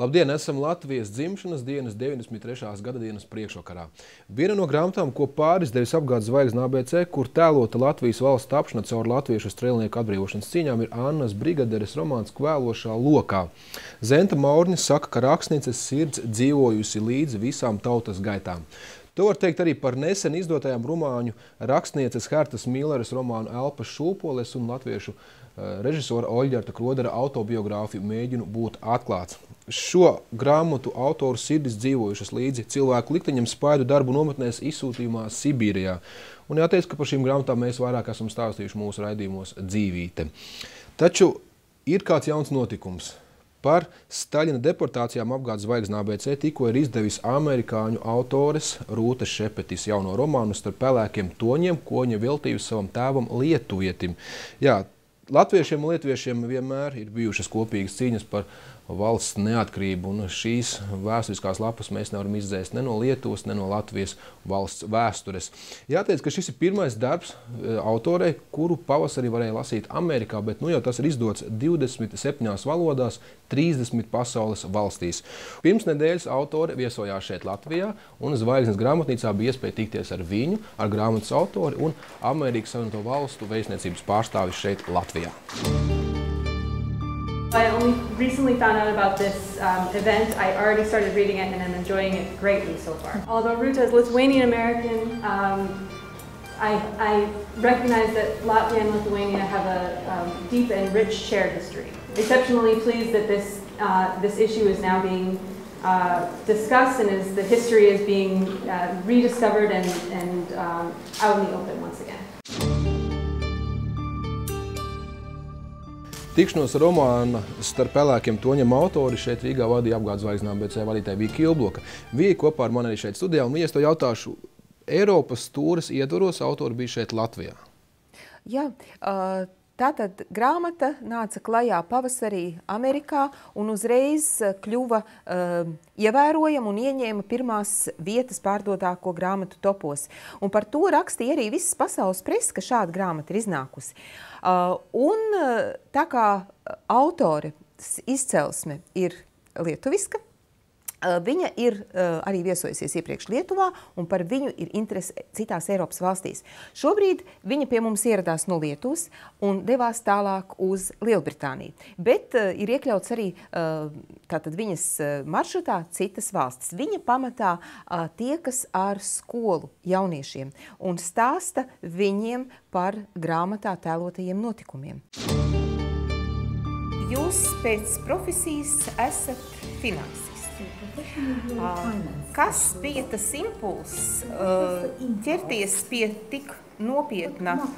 Labdien, esam Latvijas dzimšanas dienas 93. gadadienas priekšvakarā. Viena no grāmatām, ko pārizdevis apgādes zvaigzne ABC, kur tēlota Latvijas valsts tapšana caur latviešu strēlnieku atbrīvošanas cīņām, ir Annas Brigaderes romāns Kvēlošā lokā. Zenta Maurņa saka, ka rakstnieces sirds dzīvojusi līdzi visām tautas gaitām. To var teikt arī par nesen izdotajām romāņu rakstnieces Hertas Milleres romānu Elpas šūpoles un latviešu režisora Oļģerta Krodera autobiogrāfiju Mēģinu būt atklāts. Šo grāmatu autoru sirdis dzīvojušas līdzi cilvēku likteņam spaidu darbu nometnēs izsūtījumā Sibīrijā. Un jāteic, ka par šīm grāmatām mēs vairāk esam stāstījuši mūsu raidījumos Dzīvīte. Taču ir kāds jauns notikums. Par Staļina deportācijām apgādes zvaigzne ABC tikko ir izdevis amerikāņu autores Rūtes Šepetis jauno romānu Starp pelēkiem toņiem, ko viņa veltījusi savam tēvam lietuvietim. Jā, latviešiem un lietuviešiem vienmēr ir bijušas kopīgas cīņas par valsts neatkarību, un šīs vēsturiskās lapas mēs nevaram izdzēst ne no Lietuvas, ne no Latvijas valsts vēstures. Jāteic, ka šis ir pirmais darbs autorei, kuru pavasarī varēja lasīt Amerikā, bet nu jau tas ir izdots 27 valodās, 30 pasaules valstīs. Pirms nedēļas autore viesojās šeit Latvijā, un Zvaigznes grāmatnīcā bija iespēja tikties ar viņu, ar grāmatas autori un Amerikas Savienoto Valstu vēstniecības pārstāvi šeit Latvijā. I only recently found out about this event. I already started reading it and I'm enjoying it greatly so far. Although Ruta is Lithuanian-American, I recognize that Latvia and Lithuania have a deep and rich shared history. Exceptionally pleased that this issue is now being discussed and the history is being rediscovered and out in the open once again. Tikšanos romāna Starp pelēkiem toņiem autori šeit Rīgā vadīja apgādes zvaigzne ABC vadītāja Vija Kilbloka. Vija kopā ar mani arī šeit studijā, un es to jautāšu, Eiropas tūres ietvaros autori bija šeit Latvijā. Jā, tātad grāmata nāca klajā pavasarī Amerikā un uzreiz kļuva ievērojama un ieņēma pirmās vietas pārdotāko grāmatu topos. Un par to rakstīja arī visas pasaules presa, ka šāda grāmata ir iznākusi. Un tā kā autore izcelsme ir lietuviska, viņa ir arī viesojusies iepriekš Lietuvā, un par viņu ir interese citās Eiropas valstīs. Šobrīd viņa pie mums ieradās no Lietuvas un devās tālāk uz Lielbritāniju. Bet ir iekļauts arī tātad viņas maršrutā citas valstis. Viņa pamatā tiekas ar skolu jauniešiem un stāsta viņiem par grāmatā tēlotajiem notikumiem. Jūs pēc profesijas esat finansists. Kas bija tas impulss ķerties pie tik nopietnas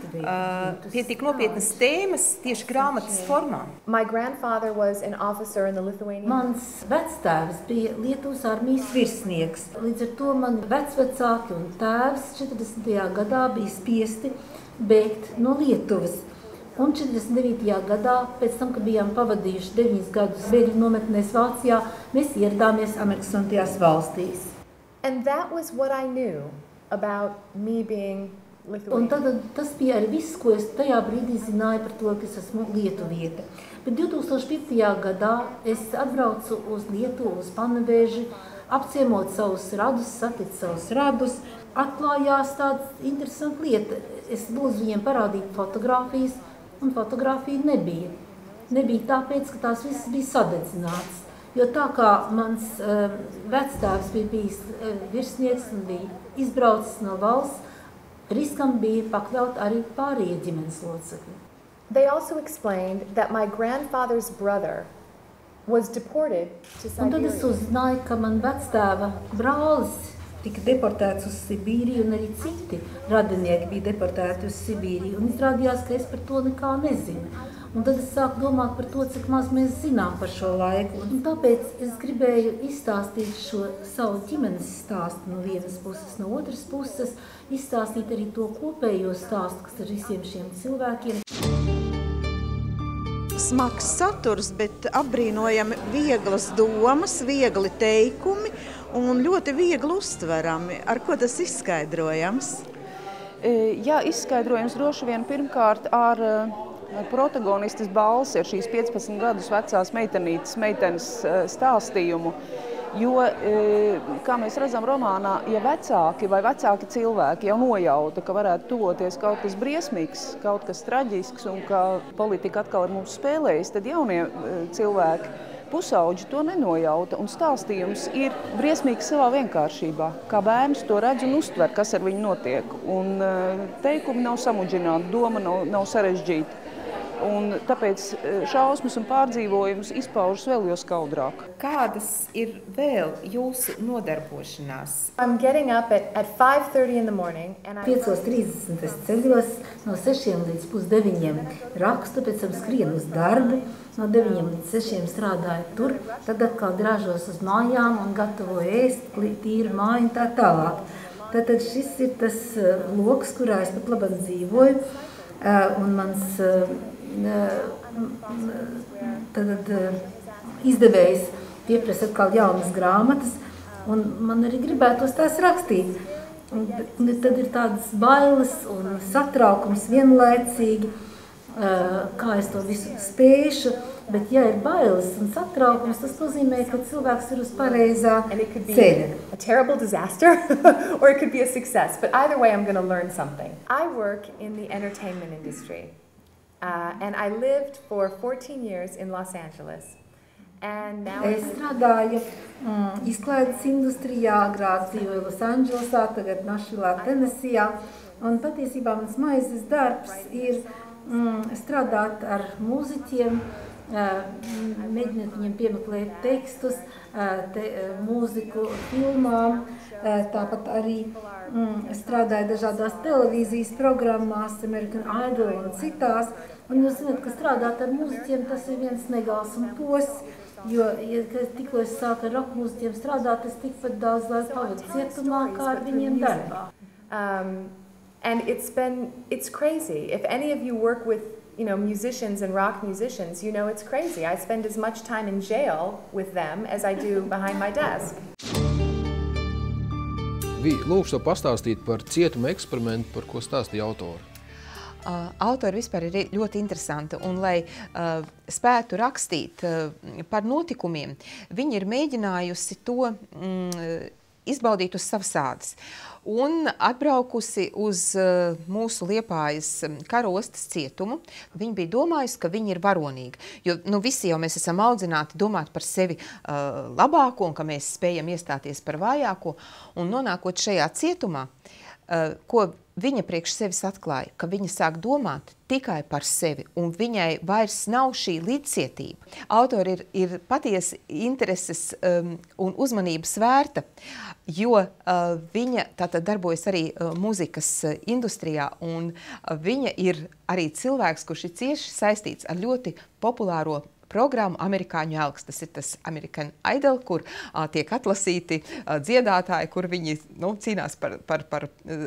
tēmas tieši grāmatas formā? My grandfather was an officer in the Lithuanian. Mans vectēvs bija Lietuvas armijas virsnieks. Līdz ar to man vecvecāki un tēvs 40. gadā bija spiesti bēgt no Lietuvas. Un 49. gadā, pēc tam, kad bijām pavadījuši 9 gadus bēgļu nometnēs Vācijā, mēs ieradāmies Amerikas Savienotajās valstīs. And that was what I knew about me being Lithuanian. Un tad tas bija arī viss, ko es tajā brīdī zināju par to, ka es esmu lietuviete. Bet 2005. gadā es atbraucu uz Lietuvu, uz Paneveži, apciemot savus radus, satikt savus radus. Atklājās tāda interesanta lieta. Es lūdzu viņiem parādīt fotogrāfijas, un fotogrāfija nebija. Nebija tāpēc, ka tās visas bija sadedzināts. Jo tā kā mans vectēvs bija bijis virsnieks un bija izbraucis no valsts, riskam bija pakļaut arī pārējie ģimenes locekļi. They also explained that my grandfather's brother was deported to Siberia. Un tad es uzzināju, ka man vectēva brālis tika deportēts uz Sibīriju, un arī citi radinieki bija deportēti uz Sibīriju. Un izrādījās, ka es par to nekā nezinu. Un tad es sāku domāt par to, cik maz mēs zinām par šo laiku. Un tāpēc es gribēju izstāstīt šo savu ģimenes stāstu no vienas puses, no otras puses, izstāstīt arī to kopējo stāstu, kas ar visiem šiem cilvēkiem. Smags saturs, bet apbrīnojami vieglas domas, viegli teikumi un ļoti viegli uztverami. Ar ko tas izskaidrojams? Jā, izskaidrojams droši vien pirmkārt ar protagonistes balsi ar šīs 15 gadus vecās meitenes stāstījumu. Jo, kā mēs redzam romānā, ja vecāki cilvēki jau nojauta, ka varētu tuvoties kaut kas briesmīgs, kaut kas traģisks un ka politika atkal ar mums spēlējas, tad jaunie cilvēki, pusauģi to nenojauta. Un stāstījums ir briesmīgs savā vienkāršībā. Kā bērns to redz un uztver, kas ar viņu notiek. Un teikumi nav samudžināti, doma nav sarežģīta. Un tāpēc šausmas un pārdzīvojums izpaužas vēl jo skaudrāk. Kādas ir vēl jūsu nodarbošanās? I'm getting up at 5:30 in the morning and 5:30 es ceļos, no 6 līdz 8:30 rakstu, pēc tam skrienu uz darbu, no 9 līdz 6 strādāju tur, tad atkal drāžos uz mājām un gatavoju ēst, tīru māju un tā tālāk. Tātad šis ir tas loks, kurā es pat labāk dzīvoju, un mans izdevējs pieprasa atkal jaunas grāmatas, un man arī gribētos tās rakstīt. Un tad ir tādas bailes un satraukums vienlaicīgi, kā es to visu spēšu, bet ja ir bailes un satraukums, tas nozīmē, ka cilvēks ir uz pareizā ceļa. A terrible disaster or it could be a success, but either way I'm going to learn something. I work in the entertainment industry. And I lived for 14 years in Los Angeles. And now es strādāju izklaides industrijā, agrāk dzīvoju Losandželosā, tagad Našvilā, Tenesijā. Un patiesībā mans maizes darbs ir strādāt ar mūziķiem, mēģināt viņiem piemeklēt tekstus, mūziku filmām, tāpat arī strādāju dažādās televīzijas programmās, American Idol un citās. Un jūs zināt, ka strādāt ar mūziķiem, tas ir viens negals un posts, jo, ja tikko es sāku ar rock mūziķiem strādāt, es tikpat daudz laiku pavadu cietumā, kā ar viņiem darbā. And it's crazy. If any of you work with musicians and rock musicians, you know it's crazy. I spend as much time in jail with them as I do behind my desk. Lūkšu to pastāstīt par cietuma eksperimentu, par ko stāstīja autori. Autori vispār ir ļoti interesanti, un lai spētu rakstīt par notikumiem, viņi ir mēģinājusi to izbaudīt uz savas ādas. Un atbraukusi uz mūsu Liepājas karostas cietumu, viņa bija domājusi, ka viņa ir varonīga. Jo visi jau mēs esam audzināti domāt par sevi labāko un ka mēs spējam iestāties par vājāko. Un nonākot šajā cietumā, ko viņa priekš sevis atklāja, ka viņa sāk domāt tikai par sevi, un viņai vairs nav šī līdzcietība. Autori ir patiesi intereses un uzmanības vērta, jo viņa tātad darbojas arī mūzikas industrijā, un viņa ir arī cilvēks, kurš ir cieši saistīts ar ļoti populāro programmu Amerikāņu elks. Tas ir tas American Idol, kur tiek atlasīti dziedātāji, kur viņi cīnās par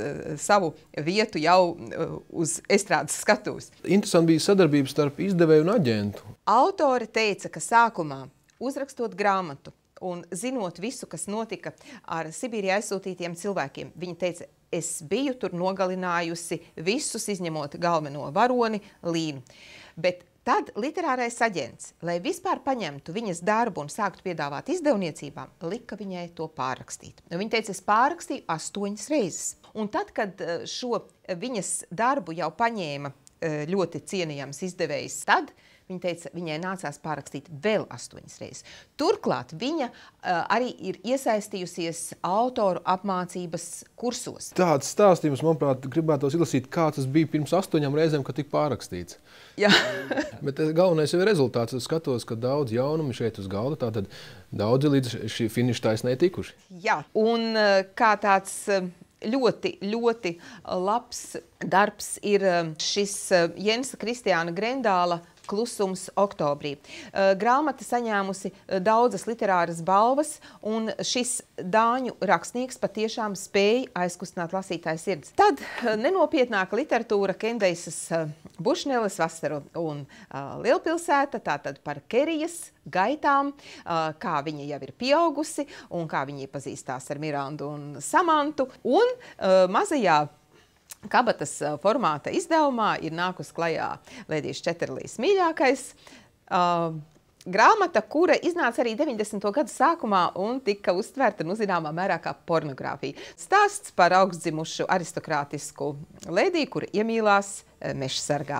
savu vietu jau uz estrādes skatuves. Interesanti bija sadarbība starp izdevēju un aģentu. Autori teica, ka sākumā uzrakstot grāmatu un zinot visu, kas notika ar Sibīrijā aizsūtītiem cilvēkiem, viņa teica, es biju tur nogalinājusi visus, izņemot galveno varoni Līnu. Bet tad literārais aģents, lai vispār paņemtu viņas darbu un sāktu piedāvāt izdevniecībām, lika viņai to pārrakstīt. Viņa teica, es pārrakstīju 8 reizes. Un tad, kad šo viņas darbu jau paņēma ļoti cienījams izdevējs, tad viņa teica, viņai nācās pārrakstīt vēl 8 reizes. Turklāt viņa arī ir iesaistījusies autoru apmācības kursos. Tāds stāstījums, manuprāt, gribētos izlasīt, kā tas bija pirms 8 reizēm, kad tika pārrakstīts. Jā. Bet galvenais jau ir rezultāts. Es skatos, ka daudz jaunumi šeit uz galda, tātad daudzi līdz šī finiša taisnē tikuši. Jā, un kā tāds ļoti, ļoti labs darbs ir šis Jensa Kristiāna Grendāla Klusums oktobrī. Grāmata saņēmusi daudzas literāras balvas, un šis dāņu rakstnieks patiešām spēja aizkustināt lasītāju sirds. Tad nenopietnāka literatūra Kendeisas Bušneles Vasaru un Lielpilsēta, tātad par Kerijas gaitām, kā viņa jau ir pieaugusi un kā viņa iepazīstās ar Mirandu un Samantu. Un mazajā kabatas formāta izdevumā ir nākus klajā Lēdijas Četerlīs mīļākais. Grāmata, kura iznāca arī 90. gadu sākumā un tika uztverta, zināmā mērā kā pornogrāfija. Stāsts par augstdzimušu aristokrātisku lēdiju, kura iemīlās meža sargā.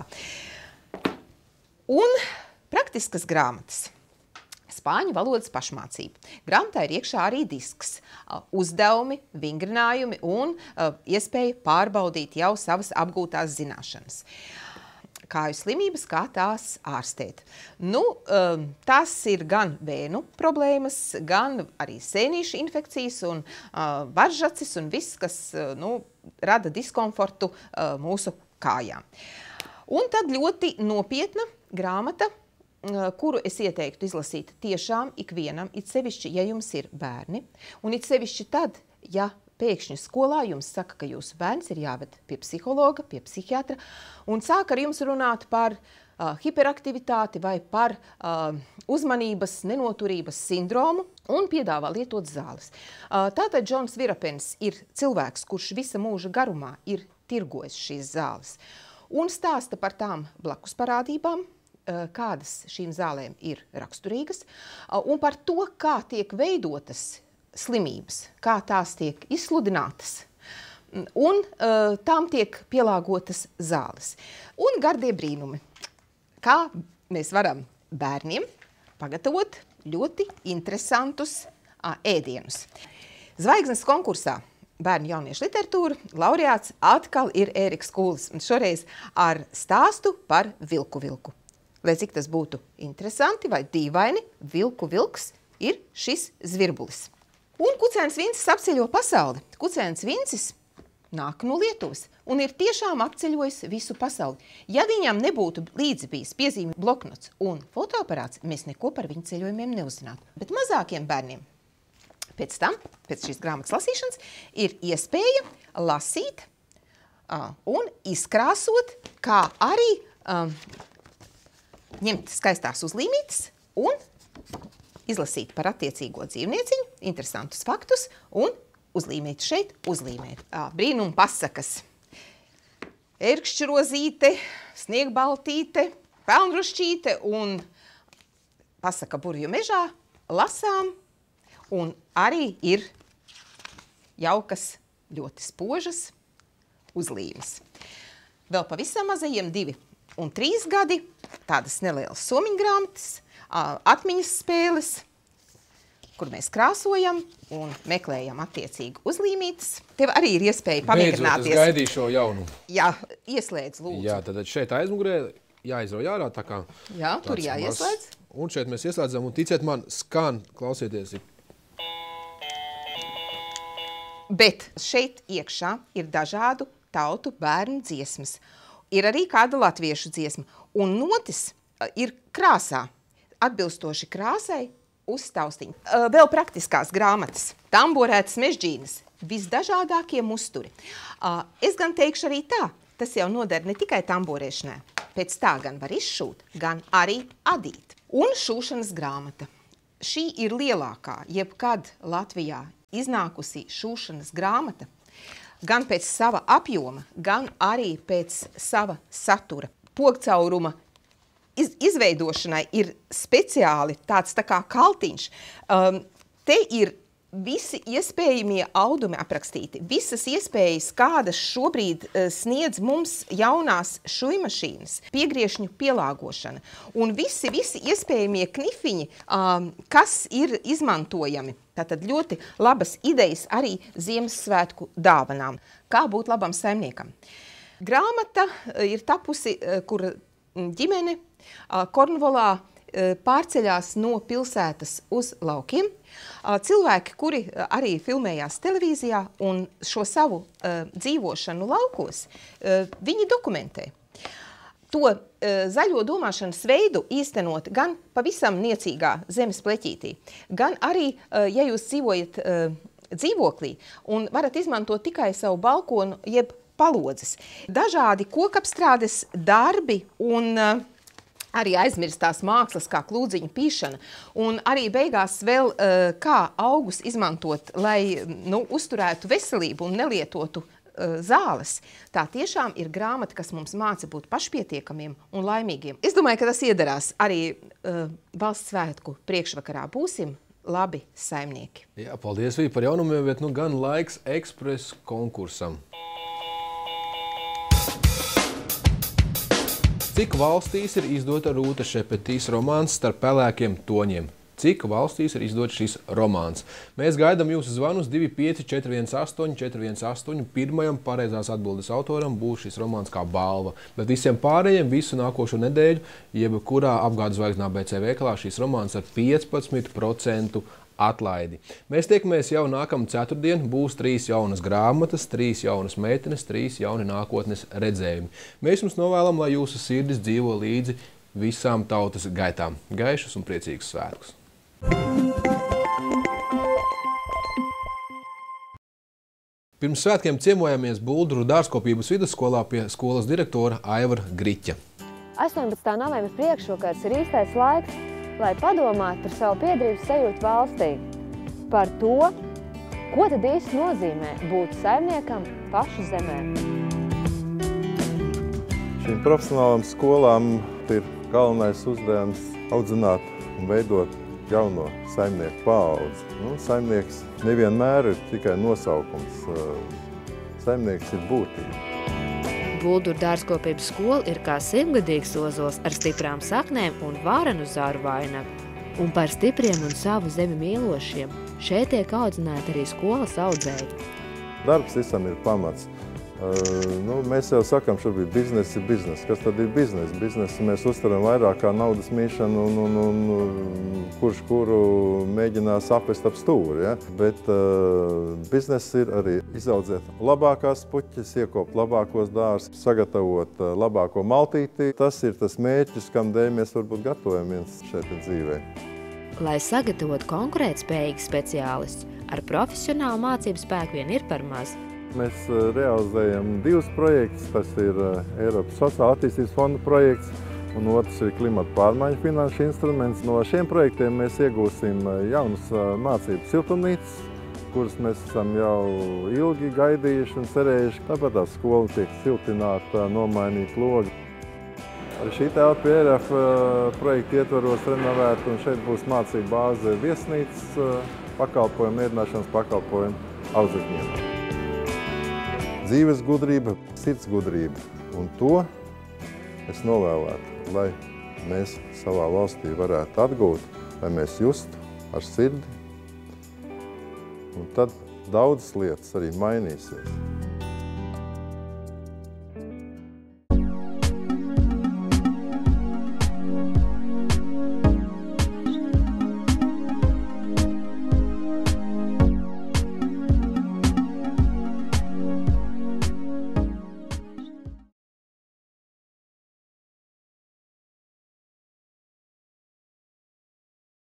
Un praktiskas grāmatas. Spāņu valodas pašmācība. Grāmatā ir iekšā arī disks, uzdevumi, vingrinājumi un iespēja pārbaudīt jau savas apgūtās zināšanas. Kāju slimības, kā tās ārstēt. Tās ir gan vēnu problēmas, gan arī sēnīšu infekcijas un varžacis un viss, kas rada diskomfortu mūsu kājām. Un tad ļoti nopietna grāmata, kuru es ieteiktu izlasīt tiešām ikvienam, it sevišķi, ja jums ir bērni, un it sevišķi tad, ja pēkšņi skolā jums saka, ka jūsu bērns ir jāved pie psihologa, pie psihiatra, un sāk ar jums runāt par hiperaktivitāti vai par uzmanības nenoturības sindromu un piedāvā lietot zāles. Tātad Džons Virapens ir cilvēks, kurš visa mūža garumā ir tirgojis šīs zāles un stāsta par tām blakus parādībām, kādas šīm zālēm ir raksturīgas, un par to, kā tiek veidotas slimības, kā tās tiek izsludinātas, un tām tiek pielāgotas zāles. Un gardie brīnumi, kā mēs varam bērniem pagatavot ļoti interesantus ēdienus. Zvaigznes konkursā bērnu jauniešu literatūra laureāts atkal ir Ēriks Kūlis, un šoreiz ar stāstu par vilku vilku. Lai cik tas būtu interesanti vai dīvaini, vilku vilks ir šis zvirbulis. Un Kucēns Vincis apceļo pasauli. Kucēns Vincis nāk no Lietuvas un ir tiešām apceļojis visu pasauli. Ja viņam nebūtu līdzi bijis piezīmju bloknots un fotoaparāts, mēs neko par viņu ceļojumiem neuzzinātu. Bet mazākiem bērniem pēc tam, pēc šīs grāmatas lasīšanas, ir iespēja lasīt un izkrāsot, kā arī ņemt skaistās uzlīmītes un izlasīt par attiecīgo dzīvnieciņu, interesantus faktus un uzlīmēt šeit, uzlīmēt. Brīnuma pasakas. Ērkšķrozīte, sniegbaltīte, pelnrušķīte un pasaka burvju mežā lasām un arī ir jaukas, ļoti spožas uzlīmes. Vēl pavisam mazajiem 2 un 3 gadi, tādas nelielas somiņu grāmatas, atmiņas spēles, kur mēs krāsojam un meklējam attiecīgi uzlīmītes. Tev arī ir iespēja pamierināties. Beidzot, es gaidīju šo jaunu. Jā, ieslēdz, lūdzu. Jā, tad šeit aizmugurē jāizrauj ārā, tā kā... Jā, tur jāieslēdz. Un šeit mēs ieslēdzam, un ticiet man, skan, klausieties. Bet šeit iekšā ir dažādu tautu bērnu dziesmas. Ir arī kāda latviešu dziesma. Un notis ir krāsā. Atbilstoši krāsai uz taustiņu. Vēl praktiskās grāmatas. Tamborētas mežģīnas. Visdažādākie musturi. Es gan teikšu arī tā. Tas jau noder ne tikai tamborēšanai. Pēc tā gan var izšūt, gan arī adīt. Un šūšanas grāmata. Šī ir lielākā, jebkad Latvijā iznākusī šūšanas grāmata. Gan pēc sava apjoma, gan arī pēc sava satura. Pogcauruma izveidošanai ir speciāli tāds tā kā kaltiņš. Te ir visi iespējamie audumi aprakstīti, visas iespējas, kādas šobrīd sniedz mums jaunās šujmašīnas, piegriešņu pielāgošana un visi iespējamie knifiņi, kas ir izmantojami. Tātad ļoti labas idejas arī Ziemassvētku dāvanām. Kā būt labam saimniekam? Grāmata ir tapusi, kur ģimene Kornvolā pārceļās no pilsētas uz laukiem. Cilvēki, kuri arī filmējās televīzijā un šo savu dzīvošanu laukos, viņi dokumentē. To zaļo domāšanas veidu īstenot gan pavisam niecīgā zemes pleķītī, gan arī, ja jūs dzīvojat dzīvoklī un varat izmantot tikai savu balkonu jeb palodzes. Dažādi kokapstrādes darbi un arī aizmirstās mākslas, kā klūdziņu pīšana, un arī beigās vēl kā augus izmantot, lai uzturētu veselību un nelietotu zāles. Tā tiešām ir grāmata, kas mums māca būt pašpietiekamiem un laimīgiem. Es domāju, ka tas iederās arī valsts svētku priekšvakarā. Būsim labi saimnieki. Jā, paldies, Vī, par jaunumiem, bet gan laiks ekspresa konkursam. Cik valstīs ir izdota Rūta Šepetīs romāns Starp pelēkiem toņiem? Cik valstīs ir izdots šis romāns? Mēs gaidām jūsu zvanus 25 418 418. Pirmajam pareizās atbildes autoram būs šis romāns kā balva. Bet visiem pārējiem visu nākošo nedēļu, jebkurā apgādes zvaigznā BC veikalā, šis romāns ar 15% atlaidi. Mēs tiekamies jau nākamā ceturtdien. Būs 3 jaunas grāmatas, 3 jaunas meitenes, 3 jauni nākotnes redzējumi. Mēs jums novēlam, lai jūsu sirdis dzīvo līdzi visām tautas gaitām. Gaišus un priecīgus svētkus! Pirms svētkiem ciemojāmies Bulduru dārzkopības vidusskolā pie skolas direktora Aivara Griķa. 18. novembra priekšvakars ir īstais laiks, lai padomātu par savu piederības sajūtu valstī. Par to, ko tad īsti nozīmē būt saimniekam pašu zemē. Šīm profesionālām skolām ir galvenais uzdevums audzināt un veidot jauno saimnieku paudzi. Saimnieks nevienmēr ir tikai nosaukums. Saimnieks ir būtība. Bulduru dārzkopības skola ir kā simtgadīgs ozols ar stiprām saknēm un varenu zaru vainagu. Un par stipriem un savu zemi mīlošiem šeit tiek audzināti arī skolas audzēji. Darbs visam ir pamats. Mēs jau sakām, šobrīd bizness ir bizness. Kas tad ir bizness? Biznesu mēs uztveram vairāk kā naudas mīšanu un kurš kuru mēģinās apvest ap stūri. Ja? Bet bizness ir arī izaudzēt labākās puķes, iekopt labākos dārzus, sagatavot labāko maltīti. Tas ir tas mērķis, kam dēļ mēs varbūt gatavojamies šeit dzīvē. Lai sagatavot konkurētspējīgu speciālistu, ar profesionālu mācību spēku vien ir par maz. Mēs realizējam 2 projektus. Tas ir Eiropas sociālā attīstības fonda projekts un otrs ir klimata pārmaiņu finanšu instruments. No šiem projektiem mēs iegūsim jaunas mācību siltumnīcas, kuras mēs esam jau ilgi gaidījuši un cerējuši. Tāpat tā skola tiek siltināta, nomainīt logi. Arī šī telpa ERF projekta ietvaros renovēta un šeit būs mācību bāze viesnīcas pakalpojumu, ēdināšanas pakalpojumu audzēkņiem. Dzīves gudrība, sirds gudrība, un to es novēlētu, lai mēs savā valstī varētu atgūt, lai mēs justu ar sirdi, un tad daudzas lietas arī mainīsies.